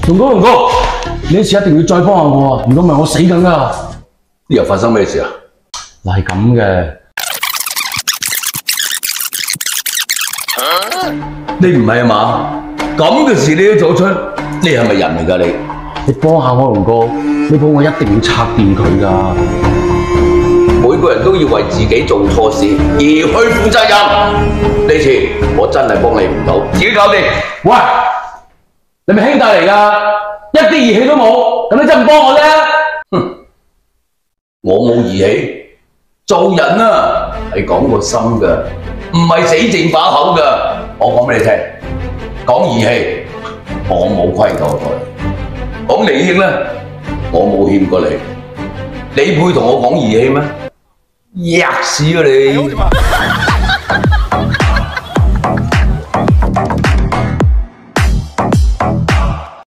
龍哥，你呢次一定要再幫下我啊！如果唔係我死緊㗎。 又發生咩事啊？ 嗱係咁嘅， 你唔係啊嘛？咁嘅事你都做出，你係咪人嚟㗎你？ 你幫下我龍哥，你幫我一定要拆掂佢㗎。 每個人都要為自己做錯事而去負責任。呢次我真係幫你唔到，自己搞掂。 喂，你咪兄弟嚟㗎，一啲義氣都冇，咁你真唔幫我啫？ 哼，我冇義氣，做人啊係講個心㗎，唔係死剩把口㗎。我講俾你聽，講義氣，我冇虧過佢；講利益呢，我冇欠過你。你配同我講義氣咩？吔屎啊你！